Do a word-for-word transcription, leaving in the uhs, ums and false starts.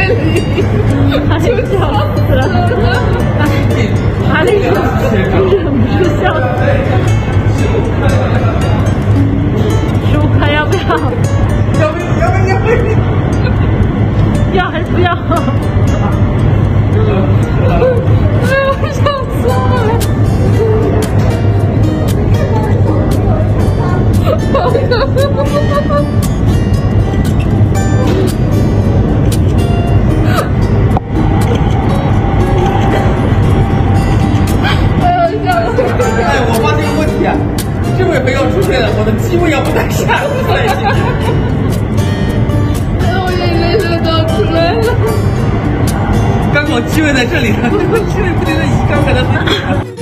里，就笑死了。阿丽忍不住笑死。十五块要不要？ 要不要不要不要？ 要还是不要？ 哎呀，我笑死了！哎，我发现个问题啊，这位朋友出现了，我的机位要不在下，在一起。 我眼泪水都要出来了。 刚好机位在这里，这个机位不停的移，刚才的。